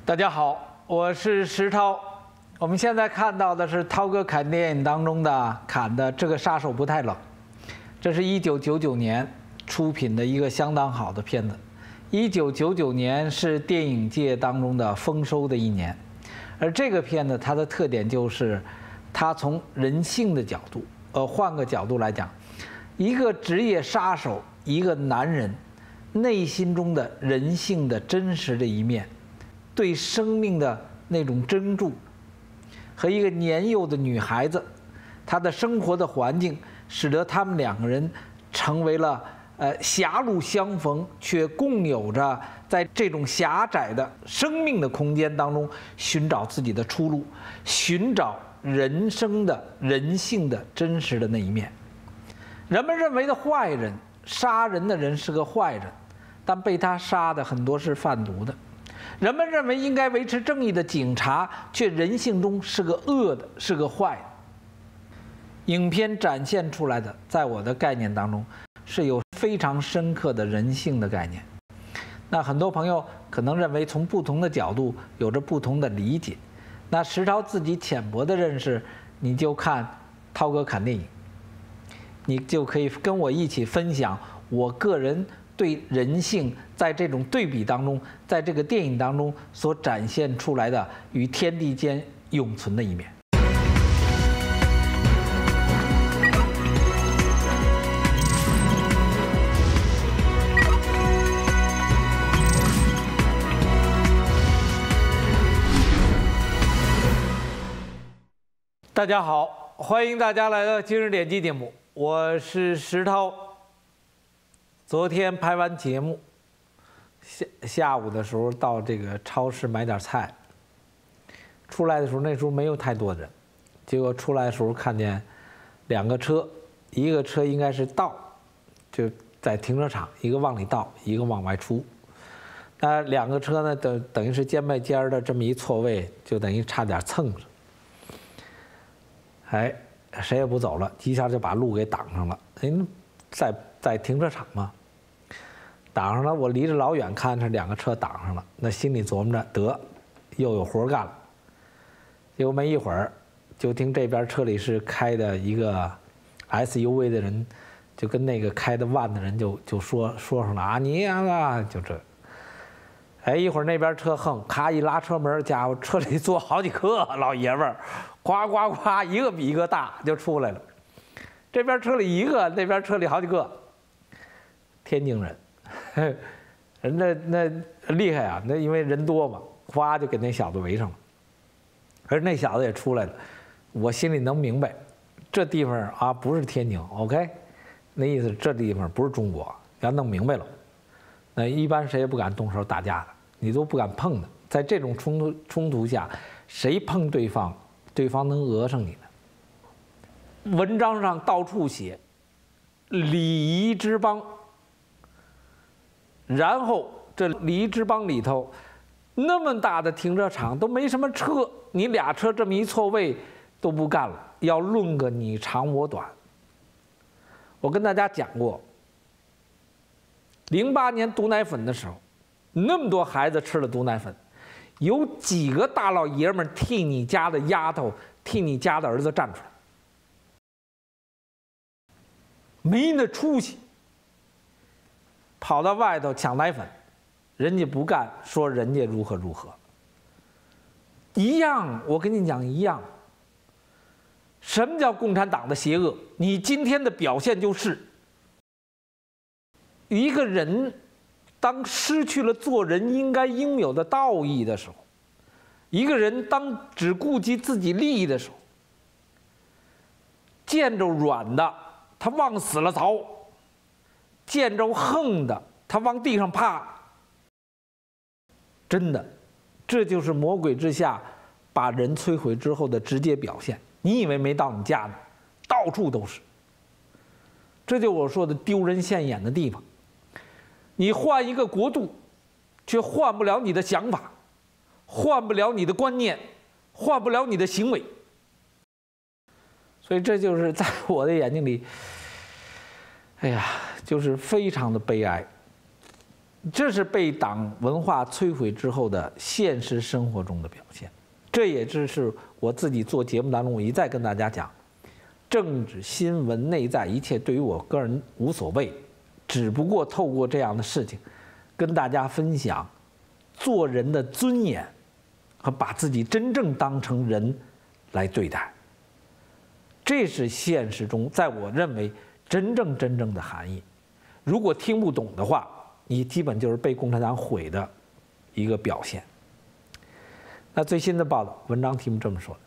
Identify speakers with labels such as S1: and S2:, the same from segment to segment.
S1: 大家好，我是石涛。我们现在看到的是涛哥砍电影当中的砍的这个杀手不太冷，这是1999年出品的一个相当好的片子。1999年是电影界当中的丰收的一年，而这个片子它的特点就是，它从人性的角度，换个角度来讲，一个职业杀手，一个男人内心中的人性的真实的一面。对生命的那种珍重，和一个年幼的女孩子，她的生活的环境，使得他们两个人成为了狭路相逢，却共有着在这种狭窄的生命的空间当中寻找自己的出路，寻找人生的人性的真实的那一面。人们认为的坏人，杀人的人是个坏人，但被他杀的很多是贩毒的。人们认为应该维持正义的警察，却人性中是个恶的，是个坏的。影片展现出来的，在我的概念当中，是有非常深刻的人性的概念。那很多朋友可能认为，从不同的角度有着不同的理解。那石涛自己浅薄的认识，你就看涛哥砍电影，你就可以跟我一起分享我个人对人性在这种对比当中，在这个电影当中所展现出来的与天地间永存的一面。大家好，欢迎大家来到今日点击节目，我是石涛。昨天拍完节目，下午的时候到这个超市买点菜。出来的时候，那时候没有太多人，结果出来的时候看见两个车，一个车应该是倒，就在停车场，一个往里倒，一个往外出。那两个车呢，等于是肩背肩的这么一错位，就等于差点蹭上。哎，谁也不走了，一下就把路给挡上了。在停车场嘛，挡上了，我离着老远看着两个车挡上了，那心里琢磨着得，又有活干了。结果没一会儿，就听这边车里是开的一个 SUV 的人，就跟那个开的万的人就说上了啊，你啊，就这。哎，一会儿那边车横，咔一拉车门，家伙车里坐好几个老爷们儿，呱呱呱，一个比一个大就出来了。这边车里一个，那边车里好几个。天津人，人那厉害啊！那因为人多嘛，哗就给那小子围上了。而那小子也出来了，我心里能明白，这地方啊不是天津 ，OK， 那意思这地方不是中国，要弄明白了，那一般谁也不敢动手打架的，你都不敢碰的。在这种冲突下，谁碰对方，对方能讹上你呢？文章上到处写礼仪之邦。然后这礼仪之邦里头，那么大的停车场都没什么车，你俩车这么一错位都不干了，要论个你长我短。我跟大家讲过，08年毒奶粉的时候，那么多孩子吃了毒奶粉，有几个大老爷们替你家的丫头、替你家的儿子站出来？没那出息。跑到外头抢奶粉，人家不干，说人家如何如何。一样，我跟你讲一样。什么叫共产党的邪恶？你今天的表现就是，一个人当失去了做人应该应有的道义的时候，一个人当只顾及自己利益的时候，见着软的他往死了凿。见着横的，他往地上趴。真的，这就是魔鬼之下把人摧毁之后的直接表现。你以为没到你家呢，到处都是。这就我说的丢人现眼的地方。你换一个国度，却换不了你的想法，换不了你的观念，换不了你的行为。所以这就是在我的眼睛里，哎呀，就是非常的悲哀。 这是被党文化摧毁之后的现实生活中的表现。这也就是我自己做节目当中，我一再跟大家讲，政治、新闻、内在一切对于我个人无所谓，只不过透过这样的事情，跟大家分享做人的尊严和把自己真正当成人来对待。这是现实中在我认为真正的含义。如果听不懂的话，你基本就是被共产党毁的一个表现。那最新的报道，文章题目这么说的：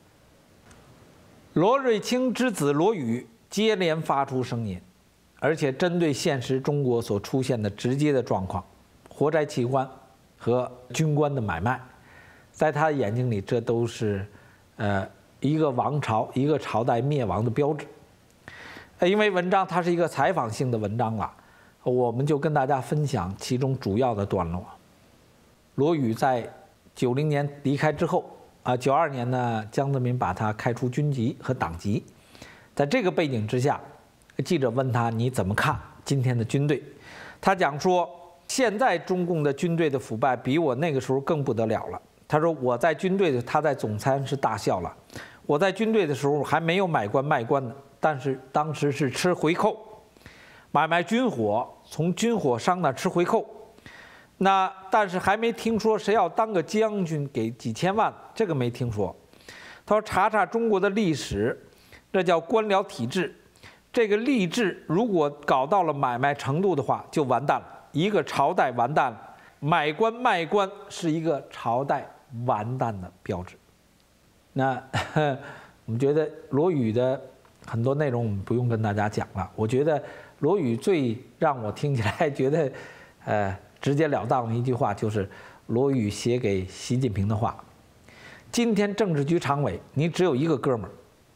S1: 罗瑞卿之子罗宇接连发出声音，而且针对现实中国所出现的直接的状况，活摘器官和军官的买卖，在他的眼睛里，这都是一个王朝、一个朝代灭亡的标志。因为文章它是一个采访性的文章了，我们就跟大家分享其中主要的段落。罗宇在90年离开之后，92年呢，江泽民把他开除军籍和党籍。在这个背景之下，记者问他你怎么看今天的军队？他讲说，现在中共的军队的腐败比我那个时候更不得了了。他说我在军队的，他在总参是大笑了。我在军队的时候还没有买官卖官呢，但是当时是吃回扣，买卖军火，从军火商那吃回扣。那但是还没听说谁要当个将军给几千万，这个没听说。他说查查中国的历史，这叫官僚体制。这个吏治如果搞到了买卖程度的话，就完蛋了，一个朝代完蛋了。买官卖官是一个朝代完蛋的标志。那我们觉得罗宇的很多内容我们不用跟大家讲了。我觉得罗宇最让我听起来觉得直截了当的一句话，就是罗宇写给习近平的话：今天政治局常委你只有一个哥们儿，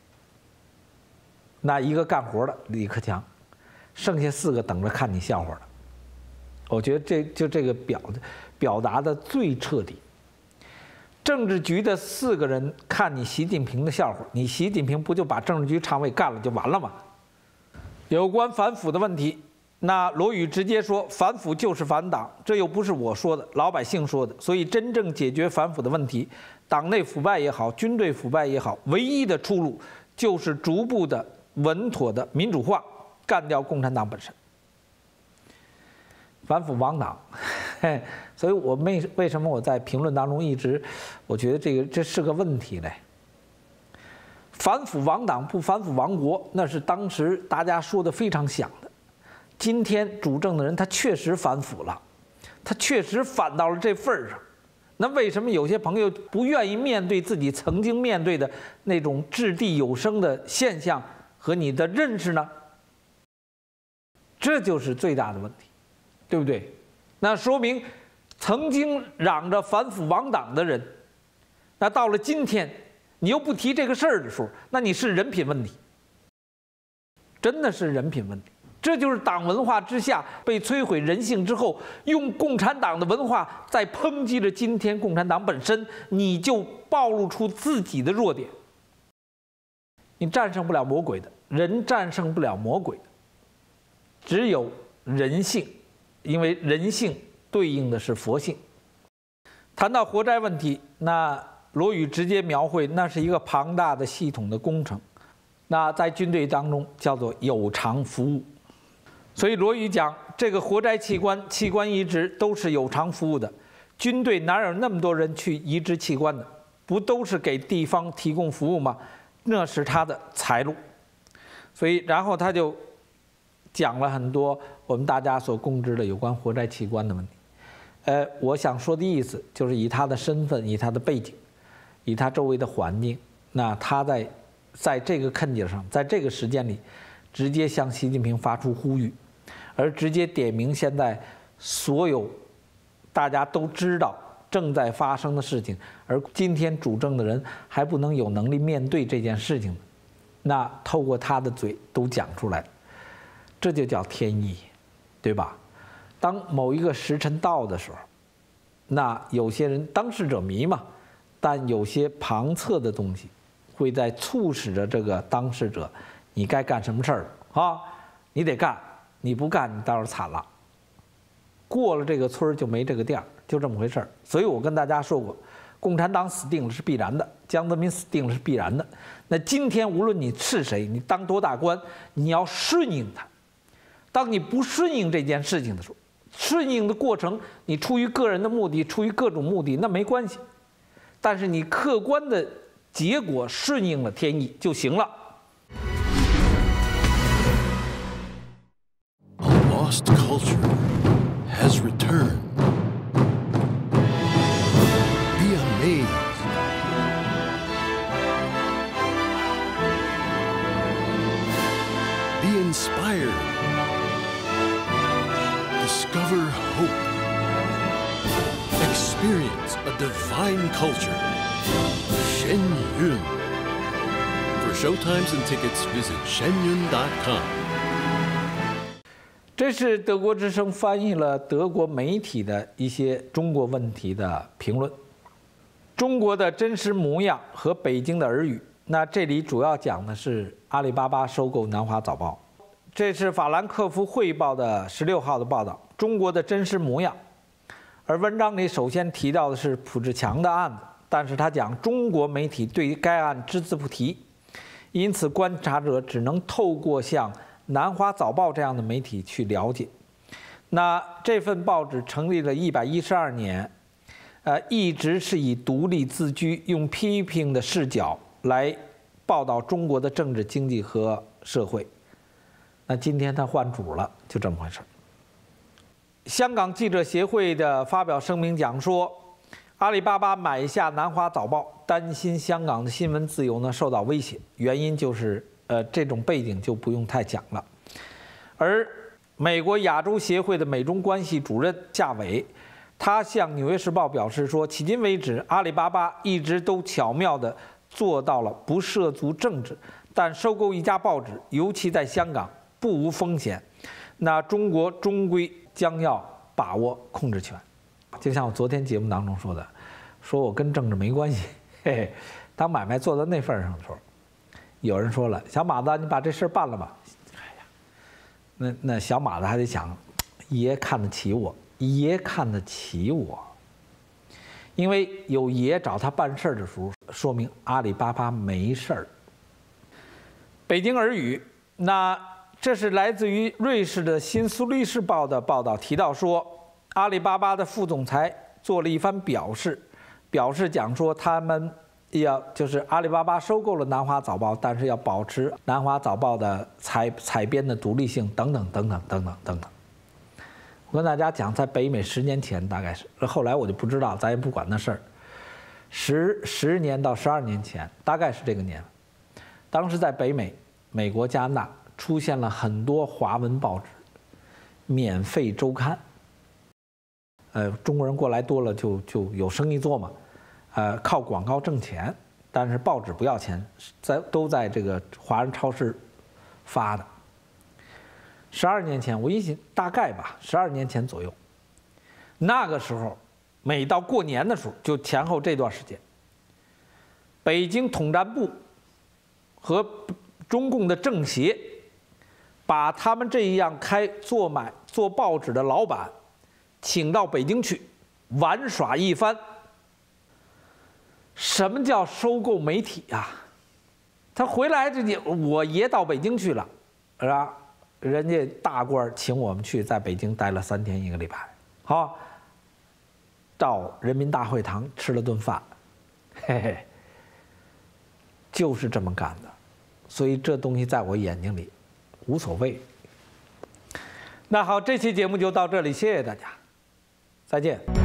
S1: 那一个干活的李克强，剩下4个等着看你笑话的。我觉得这个表达的最彻底。政治局的4个人看你习近平的笑话，你习近平不就把政治局常委干了就完了吗？有关反腐的问题，那罗宇直接说反腐就是反党，这又不是我说的，老百姓说的。所以真正解决反腐的问题，党内腐败也好，军队腐败也好，唯一的出路就是逐步的稳妥的民主化，干掉共产党本身。反腐亡党，所以我为什么我在评论当中一直，我觉得这是个问题嘞。反腐亡党不反腐亡国，那是当时大家说的非常响的。今天主政的人他确实反腐了，他确实反到了这份儿上。那为什么有些朋友不愿意面对自己曾经面对的那种掷地有声的现象和你的认识呢？这就是最大的问题。对不对？那说明曾经嚷着反腐亡党的人，那到了今天你又不提这个事儿的时候，那你是人品问题，真的是人品问题。这就是党文化之下被摧毁人性之后，用共产党的文化在抨击着今天共产党本身，你就暴露出自己的弱点。你战胜不了魔鬼的，人战胜不了魔鬼的，只有人性。因为人性对应的是佛性。谈到活摘问题，那罗宇直接描绘那是一个庞大的系统的工程，那在军队当中叫做有偿服务。所以罗宇讲，这个活摘器官移植都是有偿服务的。军队哪有那么多人去移植器官的？不都是给地方提供服务吗？那是他的财路。所以然后他就讲了很多我们大家所共知的有关活摘器官的问题。我想说的意思就是以他的身份，以他的背景，以他周围的环境，那他在这个坎节上，在这个时间里，直接向习近平发出呼吁，而直接点明现在所有大家都知道正在发生的事情，而今天主政的人还不能有能力面对这件事情，那透过他的嘴都讲出来了。这就叫天意，对吧？当某一个时辰到的时候，那有些人当事者迷嘛，但有些旁侧的东西会在促使着这个当事者，你该干什么事儿啊？你得干，你不干，你到时候惨了。 过了这个村就没这个店，就这么回事儿。所以我跟大家说过，共产党死定了是必然的，江泽民死定了是必然的。那今天无论你是谁，你当多大官，你要顺应他。当你不顺应这件事情的时候，顺应的过程，你出于个人的目的，出于各种目的，那没关系。但是你客观的结果顺应了天意就行了。
S2: A lost culture has returned. Be amazed. Be inspired. Discover hope. Experience a divine culture. Shen Yun. For showtimes and tickets, visit shenyun.com.
S1: 这是德国之声翻译了德国媒体的一些中国问题的评论，中国的真实模样和北京的耳语。那这里主要讲的是阿里巴巴收购南华早报。这是法兰克福汇报的16号的报道，中国的真实模样。而文章里首先提到的是蒲志强的案子，但是他讲中国媒体对于该案只字不提，因此观察者只能透过像南华早报这样的媒体去了解。那这份报纸成立了112年，一直是以独立自居，用批评的视角来报道中国的政治、经济和社会。那今天他换主了，就这么回事。香港记者协会的发表声明讲说，阿里巴巴买下南华早报，担心香港的新闻自由呢受到威胁，原因就是这种背景就不用太讲了。而美国亚洲协会的美中关系主任夏伟，他向《纽约时报》表示说，迄今为止，阿里巴巴一直都巧妙地做到了不涉足政治，但收购一家报纸，尤其在香港，不无风险。那中国终归将要把握控制权。就像我昨天节目当中说的，说我跟政治没关系，嘿嘿。当买卖做到那份上的时候，有人说了，小马子，你把这事办了吧。哎呀，那小马子还得想，爷看得起我，爷看得起我。因为有爷找他办事的时候，说明阿里巴巴没事儿。北京耳语，那这是来自于瑞士的新苏黎世报的报道，提到说，阿里巴巴的副总裁做了一番表示讲说他们就是阿里巴巴收购了南华早报，但是要保持南华早报的采编的独立性等等等等等等等等。我跟大家讲，在北美10年前大概是，后来我就不知道，咱也不管那事儿。10年到12年前，大概是这个年。当时在北美、美国、加拿大出现了很多华文报纸，免费周刊。中国人过来多了就有生意做嘛。靠广告挣钱，但是报纸不要钱，都在这个华人超市发的。12年前，我印象大概吧，12年前左右，那个时候，每到过年的时候，就前后这段时间，北京统战部和中共的政协，把他们这样做报纸的老板，请到北京去玩耍一番。什么叫收购媒体啊？他回来我爷到北京去了，是吧？人家大官请我们去，在北京待了3天1个礼拜，好，到人民大会堂吃了顿饭，嘿嘿，就是这么干的。所以这东西在我眼睛里无所谓。那好，这期节目就到这里，谢谢大家，再见。